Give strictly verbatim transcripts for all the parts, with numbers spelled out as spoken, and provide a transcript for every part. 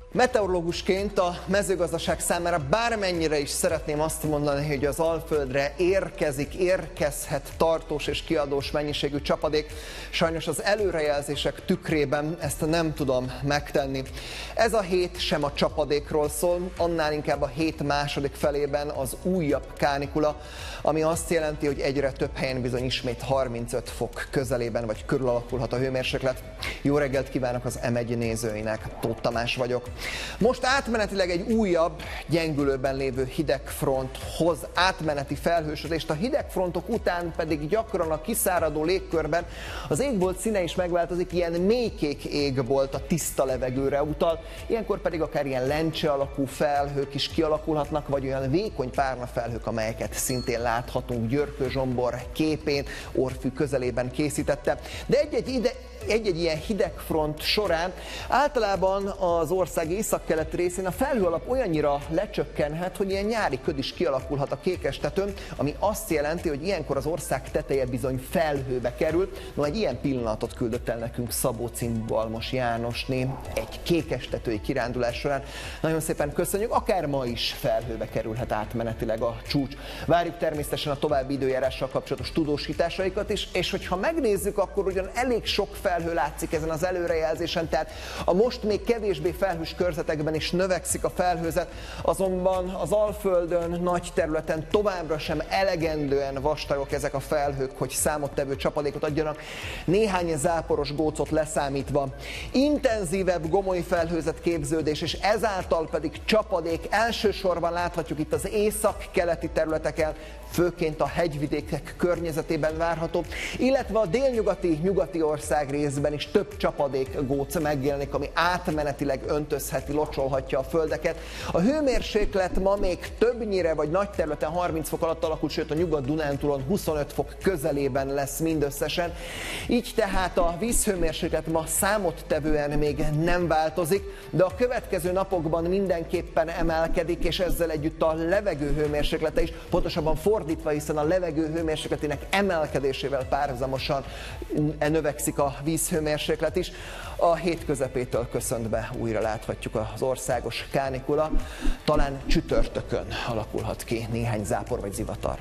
Meteorológusként a mezőgazdaság számára bármennyire is szeretném azt mondani, hogy az Alföldre érkezik, érkezhet tartós és kiadós mennyiségű csapadék, sajnos az előrejelzések tükrében ezt nem tudom megtenni. Ez a hét sem a csapadékról szól, annál inkább a hét második felében az újabb kánikula, ami azt jelenti, hogy egyre több helyen bizony ismét harmincöt fok közelében vagy körül alakulhat a hőmérséklet. Jó reggelt kívánok az em egy nézőinek, Tóth Tamás vagyok. Most átmenetileg egy újabb, gyengülőben lévő hidegfront hoz átmeneti felhősödést, a hidegfrontok után pedig gyakran a kiszáradó légkörben az égbolt színe is megváltozik, ilyen mélykék égbolt a tiszta levegőre utal, ilyenkor pedig akár ilyen lencse alakú felhők is kialakulhatnak, vagy olyan vékony párnafelhők, amelyeket szintén láthatunk Györkő Zsombor képén, Orfű közelében készítette. De egy-egy ide Egy-egy ilyen hidegfront során általában az ország északkeleti részén a felhőalap olyannyira lecsökkenhet, hogy ilyen nyári köd is kialakulhat a Kékestetőn, ami azt jelenti, hogy ilyenkor az ország teteje bizony felhőbe kerül. No, egy ilyen pillanatot küldött el nekünk Szabó-Cimbalmos Jánosné egy kékestetői kirándulás során. Nagyon szépen köszönjük, akár ma is felhőbe kerülhet átmenetileg a csúcs. Várjuk természetesen a további időjárással kapcsolatos tudósításaikat is, és hogyha megnézzük, akkor ugyan elég sok felhő látszik ezen az előrejelzésen, tehát a most még kevésbé felhős körzetekben is növekszik a felhőzet, azonban az Alföldön nagy területen továbbra sem elegendően vastagok ezek a felhők, hogy számottevő csapadékot adjanak, néhány záporos gócot leszámítva. Intenzívebb gomoly felhőzet képződés, és ezáltal pedig csapadék elsősorban láthatjuk itt az észak-keleti területeken, főként a hegyvidékek környezetében várható, illetve a délnyugati, nyugati ország részben is több csapadékgóc megjelenik, ami átmenetileg öntözheti, locsolhatja a földeket. A hőmérséklet ma még többnyire vagy nagy területen harminc fok alatt alakul, sőt a Nyugat-Dunántúlon huszonöt fok közelében lesz mindösszesen. Így tehát a vízhőmérséklet ma számottevően még nem változik, de a következő napokban mindenképpen emelkedik, és ezzel együtt a levegő hőmérséklete is, pontosabban fordítva, hiszen a levegő hőmérsékletének emelkedésével párhuzamosan növekszik a vízhőmérséklet is. A hét közepétől köszönt be, újra láthatjuk az országos kánikula, talán csütörtökön alakulhat ki néhány zápor vagy zivatar.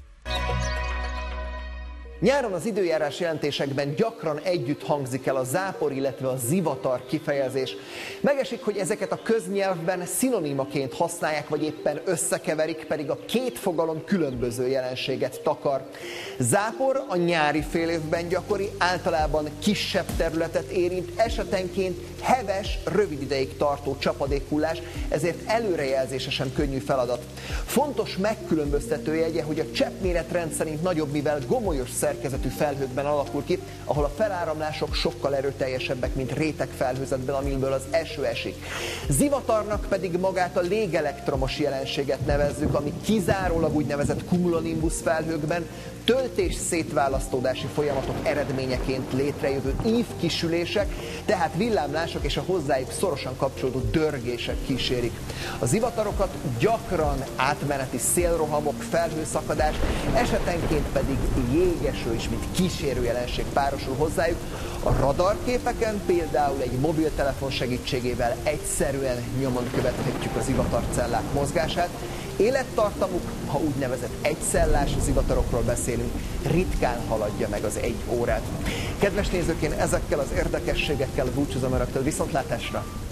Nyáron az időjárás jelentésekben gyakran együtt hangzik el a zápor, illetve a zivatar kifejezés. Megesik, hogy ezeket a köznyelvben szinonimaként használják, vagy éppen összekeverik, pedig a két fogalom különböző jelenséget takar. Zápor a nyári félévben gyakori, általában kisebb területet érint, esetenként heves, rövid ideig tartó csapadékhullás, ezért előrejelzése sem könnyű feladat. Fontos megkülönböztető jegye, hogy a cseppméret rendszerint nagyobb, mivel gomolyos szerkezetű felhőkben alakul ki, ahol a feláramlások sokkal erőteljesebbek, mint rétegfelhőzetben, amiből az eső esik. Zivatarnak pedig magát a légelektromos jelenséget nevezzük, ami kizárólag úgynevezett cumulonimbus felhőkben töltés szétválasztódási folyamatok eredményeként létrejövő ívkisülések, tehát villámlások és a hozzájuk szorosan kapcsolódó dörgések kísérik. A zivatarokat gyakran átmeneti szélrohamok, felhőszakadás, esetenként pedig jégeső is, mint kísérő jelenség párosul hozzájuk. A radarképeken például egy mobiltelefon segítségével egyszerűen nyomon követhetjük az zivatarcellák mozgását. Élettartamuk, ha úgynevezett egycellás zivatarokról beszélünk, ritkán haladja meg az egy órát. Kedves nézők, én ezekkel az érdekességekkel búcsúzom önöktől, viszontlátásra!